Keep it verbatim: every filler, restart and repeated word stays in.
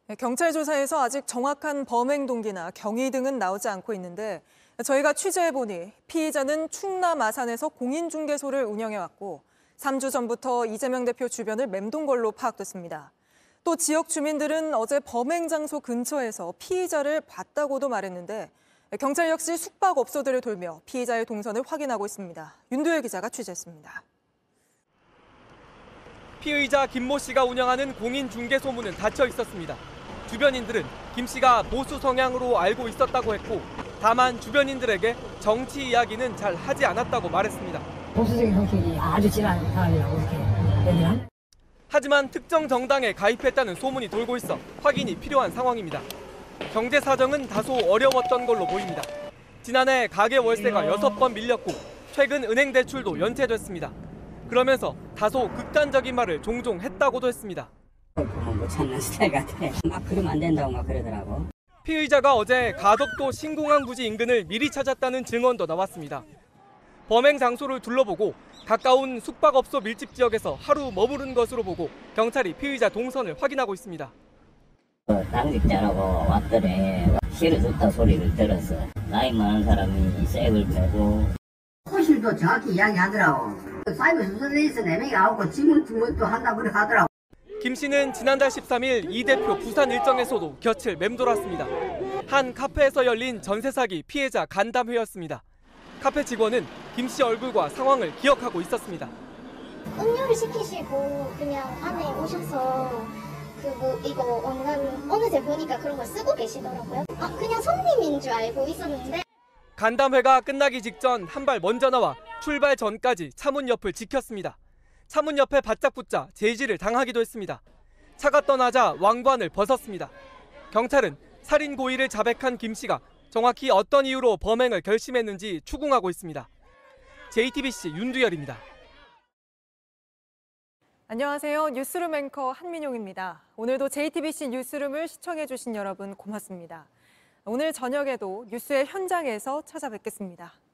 경찰 조사에서 아직 정확한 범행 동기나 경위 등은 나오지 않고 있는데 저희가 취재해보니 피의자는 충남 아산에서 공인중개소를 운영해왔고 삼 주 전부터 이재명 대표 주변을 맴돈 걸로 파악됐습니다. 또 지역 주민들은 어제 범행 장소 근처에서 피의자를 봤다고도 말했는데 경찰 역시 숙박업소들을 돌며 피의자의 동선을 확인하고 있습니다. 윤두열 기자가 취재했습니다. 피의자 김모 씨가 운영하는 공인중개소문은 닫혀 있었습니다. 주변인들은 김 씨가 보수 성향으로 알고 있었다고 했고 다만 주변인들에게 정치 이야기는 잘 하지 않았다고 말했습니다. 보수적인 성격이 아주 진한 사람이라고 이렇게 얘기를. 하지만 특정 정당에 가입했다는 소문이 돌고 있어 확인이 필요한 상황입니다. 경제 사정은 다소 어려웠던 걸로 보입니다. 지난해 가계 월세가 여섯 번 밀렸고 최근 은행 대출도 연체됐습니다. 그러면서 다소 극단적인 말을 종종 했다고도 했습니다. 못 찾는 스타일 같아. 막 그러면 안 된다고 막 그러더라고. 피의자가 어제 가덕도 신공항 부지 인근을 미리 찾았다는 증언도 나왔습니다. 범행 장소를 둘러보고 가까운 숙박업소 밀집 지역에서 하루 머무른 것으로 보고 경찰이 피의자 동선을 확인하고 있습니다. 당직자라고 왔더래. 실어줬다 소리를 들었어. 나이 많은 사람이 색을 빼고. 호실도 정확히 이야기하더라고. 사이버 수사대에서 네 명이 나오고 지문 주문도 한다고 그렇게 하더라고. 김 씨는 지난달 십삼 일 이 대표 부산 일정에서도 곁을 맴돌았습니다. 한 카페에서 열린 전세 사기 피해자 간담회였습니다. 카페 직원은 김 씨 얼굴과 상황을 기억하고 있었습니다. 음료를 시키시고 그냥 안에 오셔서 그 뭐 이거 원간 어느새 보니까 그런 걸 쓰고 계시더라고요. 아 그냥 손님인 줄 알고 있었는데. 간담회가 끝나기 직전 한 발 먼저 나와 출발 전까지 차문 옆을 지켰습니다. 차문 옆에 바짝 붙자 제지를 당하기도 했습니다. 차가 떠나자 왕관을 벗었습니다. 경찰은 살인 고의를 자백한 김 씨가 정확히 어떤 이유로 범행을 결심했는지 추궁하고 있습니다. 제이티비씨 윤두열입니다. 안녕하세요. 뉴스룸 앵커 한민용입니다. 오늘도 제이티비씨 뉴스룸을 시청해주신 여러분 고맙습니다. 오늘 저녁에도 뉴스의 현장에서 찾아뵙겠습니다.